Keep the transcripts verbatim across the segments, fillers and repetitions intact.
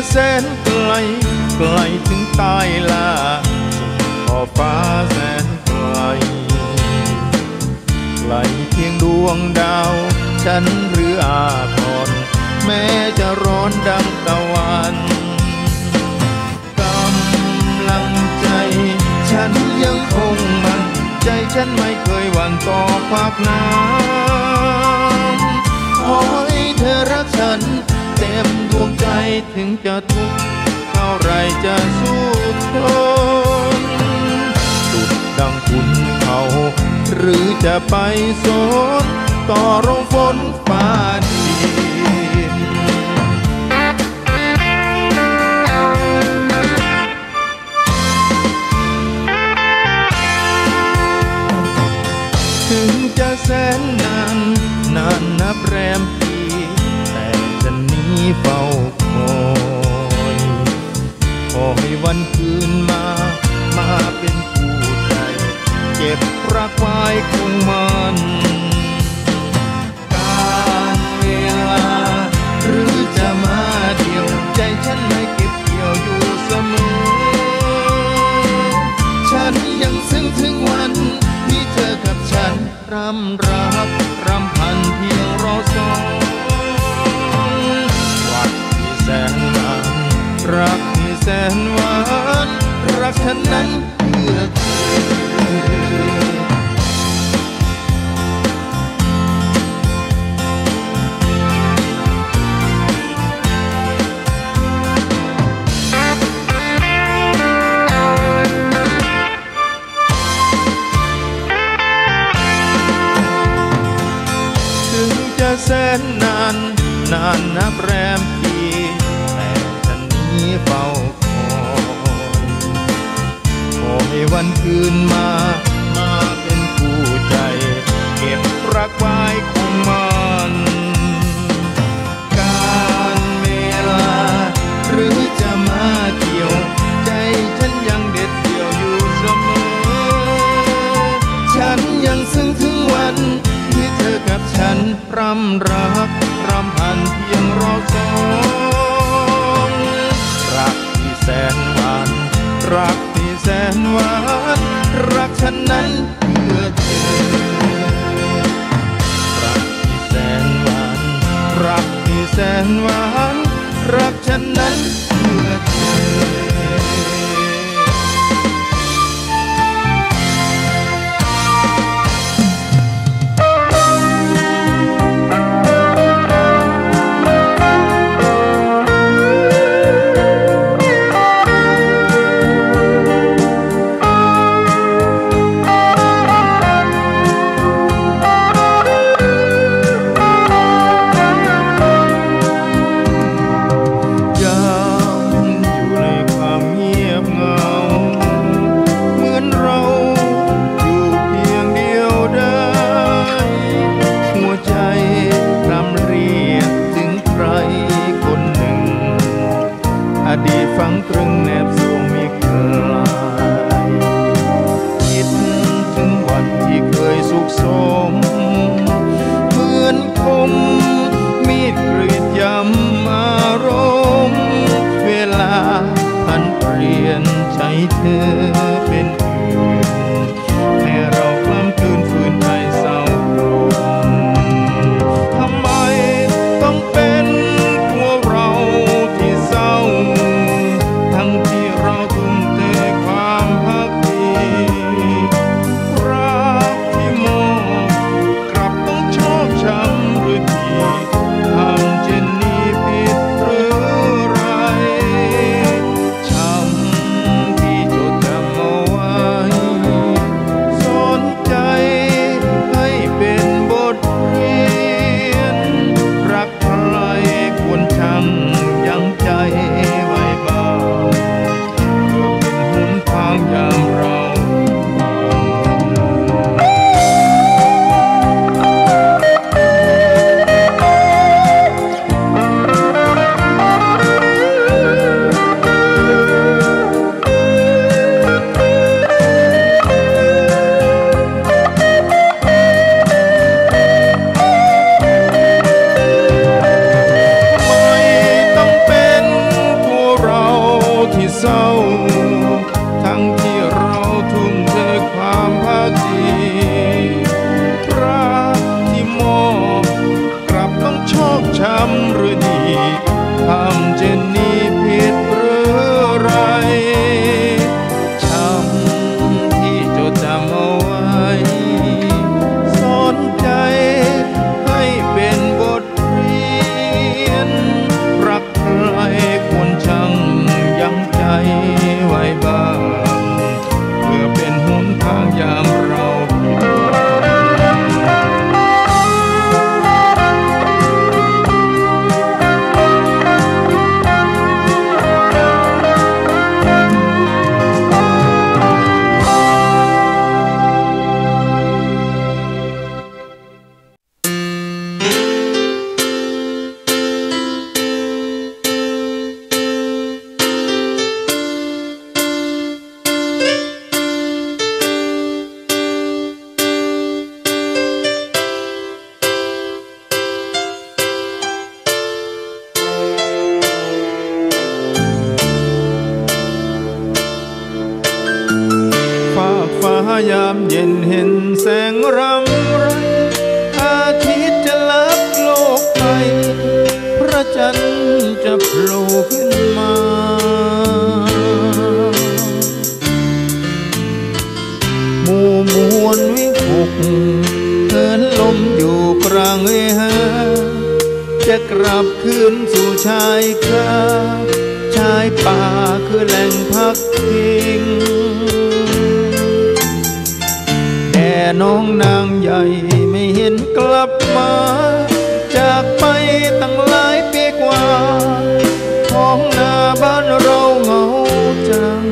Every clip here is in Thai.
แสนไกลไกลถึงตายลาขอบฟ้าแสนไกลไกลเพียงดวงดาวฉันหรืออาทรแม้จะร้อนดังตะวันกำลังใจฉันยังคงมันใจฉันไม่เคยหวั่นต่อภาคน้ำขอให้เธอรักฉันเต็มดวงใจถึงจะทุกข์เท่าไรจะสู้ทนสุดดังคุณเขาหรือจะไปสนต่อร่มฝนฟ้าดินถึงจะแสนนานนานนับแรมปีแต่จะหนีเฝ้าคอยขอให้วันคืนมามาเป็นคู่ใจเก็บรักไว้คงมันการเวลาหรือจะมาเดียวใจฉันไม่เก็บเกี่ยวอยู่เสมอฉันยังซึ้งถึงวันที่เธอกับฉันรำรักรำพันเพียงรอสองวันที่แสนนานรักที่แสนหวานรักฉันนั้นเพื่อเธอแสนนานนานนับแรมปีแต่ฉันนี้เฝ้าคอยขอให้วันคืนมามาเป็นคู่ใจเก็บรักไว้คงมันการเวลาหรือจะมาเกี่ยวใจฉันยังเด็ดเดี่ยวอยู่เสมอฉันยังซึ้งถึงวันที่เธอกับฉันรำรักรำพันเพียงรอสองรักที่แสนหวานรักที่แสนหวานรักฉันนั้นเพื่อเธอรักที่แสนหวานรักที่แสนหวานรักฉันนั้นเพื่อเธออดีตฝังตรึงแนบสวงไม่คลายคิดถึงวันที่เคยสุขสมเหมือนคมมีดกรีดยำอารมณ์เวลาพันเปลี่ยนใจเธอเป็นอื่นให้เราคล้ำคลืนฝืนใจเศร้าโศกทำไมต้องเป็นตัวเราที่เศร้าทั้งที่เราทุ่มเทความพักดีรักที่มอบกลับต้องชอกช้ำด้วยทีช้ำหรือนี่ทำเช่นนี้ผิดหรือไรช้ำที่จดจำเอาไว้สอนใจให้เป็นบทเรียนรักใครควรชั่งยั้งใจไว้บ้างเพื่อเป็นหนทางยามเรายามเย็นเห็นแสงรำไรอาทิตย์จะลับโลกไปพระจันทร์จะโผล่ขึ้นมาหมู่มวลวิหกเทินลมอยู่กลางเวหาจะกลับคืนสู่ชายคาชายป่าคือแหล่งพักพิงแต่น้องนางใหญ่ไม่เห็นกลับมาจากไปตั้งหลายปีกว่าท้องนาบ้านเราเหงาจัง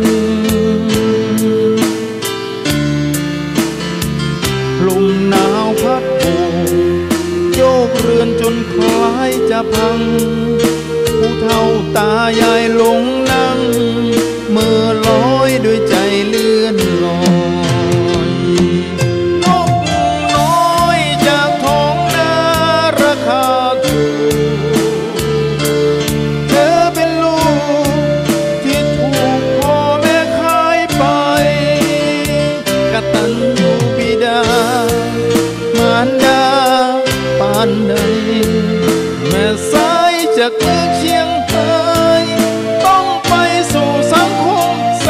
ลมหนาวพัดโบกโยกเรือนจนคล้ายจะพังผู้เฒ่าตายายหลงนั่งเมื่อลอยด้วยใจเลื่อนลอยแม่สายจากเมืองเชียงรายต้องไปสู่สังคมส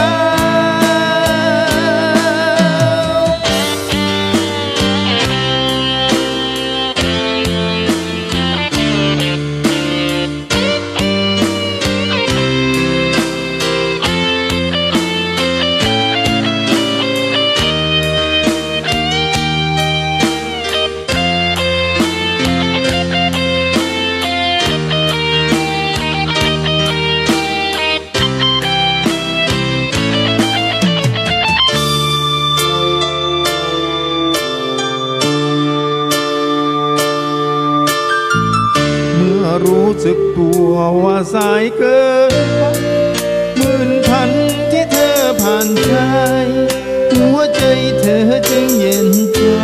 รู้สึกตัวว่าสายเกินหมื่นพันที่เธอผ่านใจหัวใจเธอจึงเย็นชา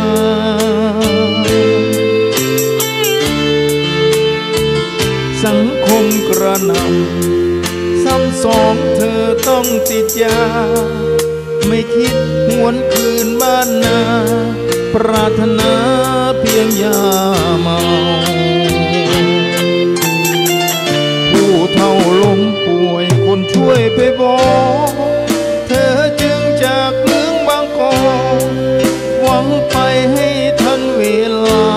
สังคมกระหน่ำซ้ำสองเธอต้องติดยาไม่คิดหวนคืนบ้านนาปรารถนาเพียงยาเมาผู้เฒ่าล้มป่วยคนช่วยไปบอกเธอจึงจากเมืองบางกอกหวังไปให้ทันเวลา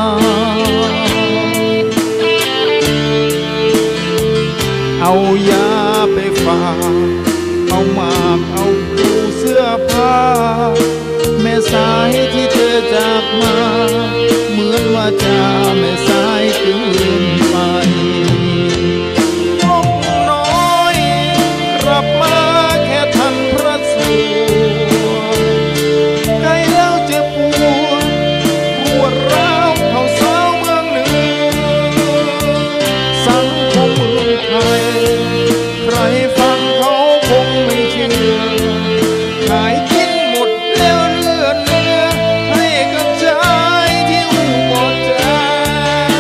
เอายาไปฝากเอาหมากเอาปูเสื้อผ้าแม่สายที่เธอจากมาเหมือนว่าจะแม่สายถึงเลือนไปนกน้อยกลับมาแค่ทันพระสวงใกล้แล้วเจ็บปวดปวดร้าวเท่าสาวเมืองเหนือสังคมเมืองไทยใครฟังเขาคงไม่เชื่อขายกินหมดแล้วเลือดเนื้อให้กับชายที่อุบลใจ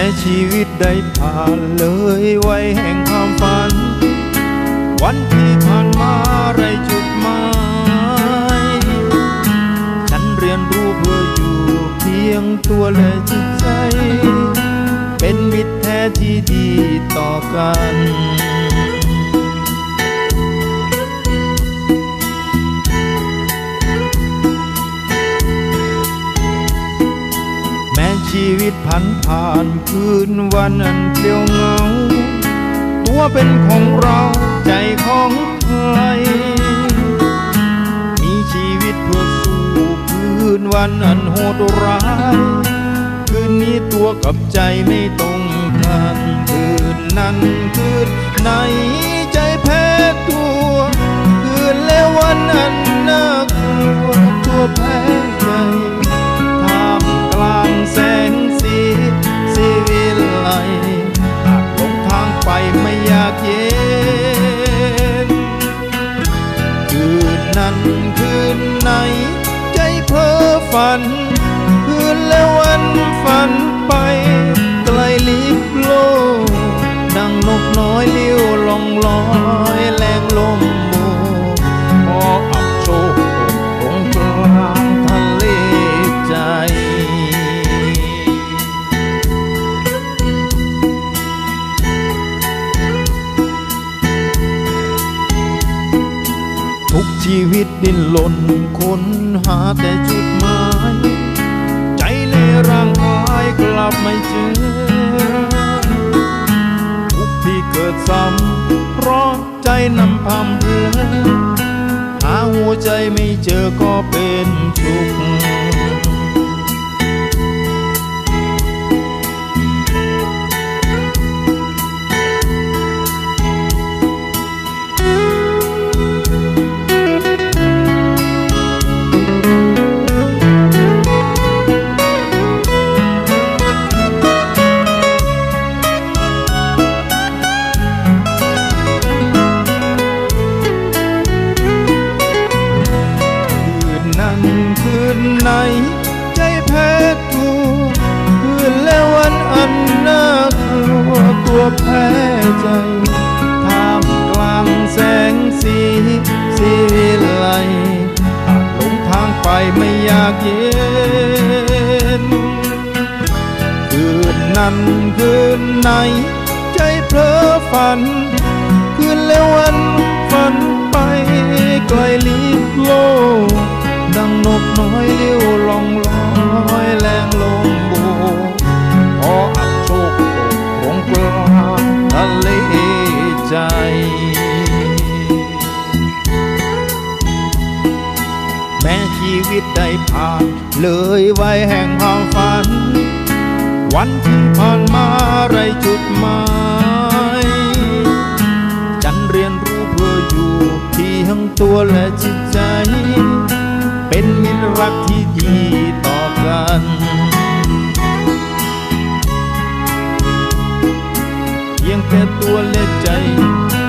ชีวิตได้ผ่านเลยวัยแห่งความฝันวันที่ผ่านมาไรจุดหมายฉันเรียนรู้เพื่ออยู่เพียงตัวและจิตใจเป็นมิตรแท้ที่ดีต่อกันชีวิตผ่านผ่านคืนวันอันเปลี่ยวเหงาตัวเป็นของเราใจของใครมีชีวิตเพื่อสู้คืนวันอันโหดร้ายคืนนี้ตัวกับใจไม่ตรงกันคืนนั้นคืนไหนใจแพ้ตัวคืนแล้ววันอันน่ากลัวตัวแพ้ใจกลางแสงสีสีวิไลอาจหลงทางไปไม่อยากเย็นคืนนั้นคืนไหนใจเพ้อฝันคืนแล้ววันฝันไปไกลลิบโลกดังนกน้อยเลี้ยวล่องลอยแรงลมโบกพออับโชคตรงกลางทะเลใจทุกชีวิตดิ้นรนค้นหาแต่จุดหมายใจในร่างกายกลับไม่เจอทุกที่เกิดซ้ำเพราะใจนำพำเพลอหาหัวใจไม่เจอก็เป็นทุกข์คืนไหนใจแพ้ตัวคืนแล้ววันอันน่ากลัวตัวแพ้ใจท่ามกลางแสงสีสีวิไลอาจหลงทางไปไม่อยากเย็นคืนนั้นคืนไหนใจเพ้อฝันคืนแล้ววันฝันไปไกลลิบโลกดังนกน้อยเลี้ยวล่องลอยแรงลมโบกพออับโชคตรงกลางทะเลใจแม้ชีวิตได้ผ่านเลยวัยแห่งความฝันวันที่ผ่านมาไรจุดหมายฉันเรียนรู้เพื่ออยู่เพียงตัวและจิตใจเป็นมิตรรักที่ดีต่อกันเพียงแค่ตัวและใจ